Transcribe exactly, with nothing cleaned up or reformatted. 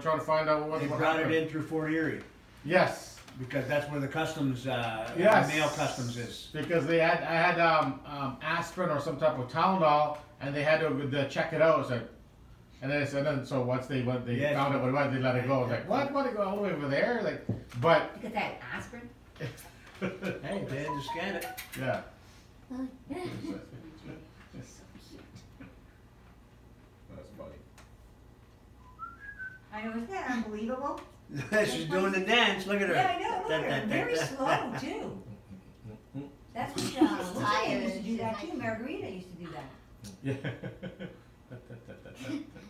trying to find out what, They what brought happened. it in through Fort Erie, Yes, because that's where the customs, uh, Yes. mail customs is. because they had I had um, um, aspirin or some type of Tylenol, and they had to uh, check it out. It's like, and then, and then so once they went, they Yes. found out what it was, they let it go. I was like, what? What? It go all the way over there? Like, but Because that aspirin? Hey, they had to scan it. yeah. That's funny. I know, isn't that unbelievable? She's doing the dance, look at her. Yeah, I know, look at her, very slow too. That's what, uh, Lucia used to do that too, Margarita used to do that. Yeah.